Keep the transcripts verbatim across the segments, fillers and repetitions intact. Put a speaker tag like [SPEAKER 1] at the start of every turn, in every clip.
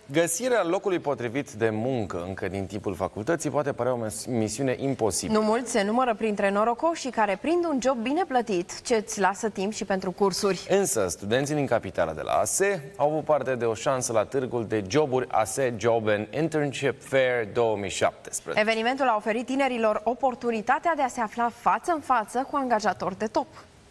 [SPEAKER 1] Găsirea locului potrivit de muncă încă din timpul facultății poate părea o misiune imposibilă.
[SPEAKER 2] Nu mulți se numără printre norocoșii care prind un job bine plătit, ce îți lasă timp și pentru cursuri.
[SPEAKER 1] Însă, studenții din capitala de la A S E au avut parte de o șansă la târgul de joburi A S E Job and Internship Fair două mii șaptesprezece.
[SPEAKER 2] Evenimentul a oferit tinerilor oportunitatea de a se afla față în față cu angajatori de top.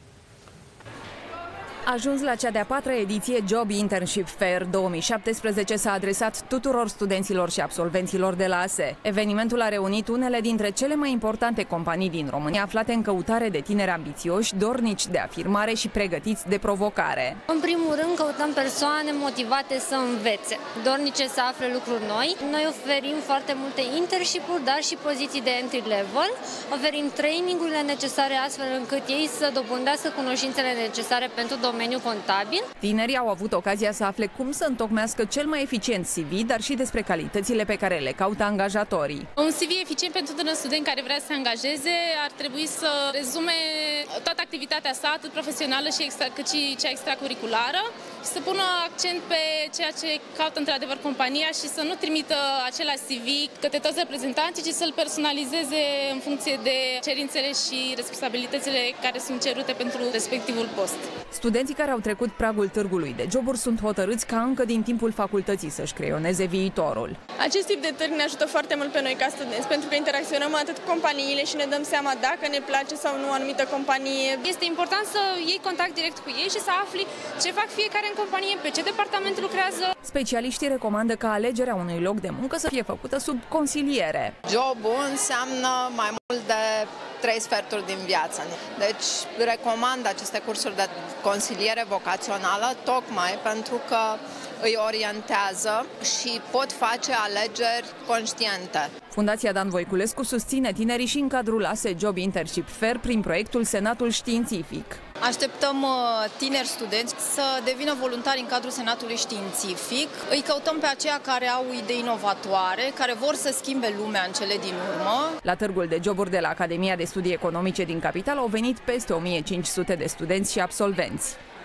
[SPEAKER 3] Ajuns la cea de-a patra ediție Job Internship Fair două mii șaptesprezece s-a adresat tuturor studenților și absolvenților de la A S E. Evenimentul a reunit unele dintre cele mai importante companii din România, aflate în căutare de tineri ambițioși, dornici de afirmare și pregătiți de provocare.
[SPEAKER 4] În primul rând căutăm persoane motivate să învețe, dornice să afle lucruri noi. Noi oferim foarte multe internship-uri, dar și poziții de entry level. Oferim training-urile necesare astfel încât ei să dobândească cunoștințele necesare pentru domeniul contabil.
[SPEAKER 3] Tinerii au avut ocazia să afle cum să întocmească cel mai eficient C V, dar și despre calitățile pe care le caută angajatorii.
[SPEAKER 5] Un C V eficient pentru un student care vrea să se angajeze ar trebui să rezume toată activitatea sa, atât profesională și extra, cât și cea extracurriculară, și să pună accent pe ceea ce caută într-adevăr compania și să nu trimită același C V către toți reprezentanții, ci să-l personalizeze în funcție de cerințele și responsabilitățile care sunt cerute pentru respectivul post.
[SPEAKER 3] Studenții care au trecut pragul târgului de joburi sunt hotărâți ca încă din timpul facultății să-și creioneze viitorul.
[SPEAKER 6] Acest tip de târg ne ajută foarte mult pe noi ca studenți, pentru că interacționăm atât cu companiile și ne dăm seama dacă ne place sau nu o anumită companie.
[SPEAKER 4] Este important să iei contact direct cu ei și să afli ce fac fiecare în companie, pe ce departament lucrează.
[SPEAKER 3] Specialiștii recomandă ca alegerea unui loc de muncă să fie făcută sub consiliere.
[SPEAKER 7] Jobul înseamnă mai mult de trei sferturi din viață. Deci recomand aceste cursuri de consiliere vocațională tocmai pentru că îi orientează și pot face alegeri conștiente.
[SPEAKER 3] Fundația Dan Voiculescu susține tinerii și în cadrul A S E Job Internship Fair prin proiectul Senatul Științific.
[SPEAKER 8] Așteptăm tineri studenți să devină voluntari în cadrul Senatului Științific. Îi căutăm pe aceia care au idei inovatoare, care vor să schimbe lumea în cele din urmă.
[SPEAKER 3] La târgul de joburi de la Academia de Studii Economice din capitală au venit peste o mie cinci sute de studenți și absolvenți.